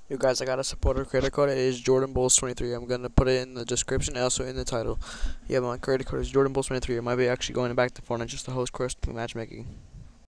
You guys, I got a supporter creator code. It is Jordanbullz23. I'm gonna put it in the description and also in the title. Yeah, my creator code is Jordanbullz23. I might be actually going back to Fortnite just to host matchmaking.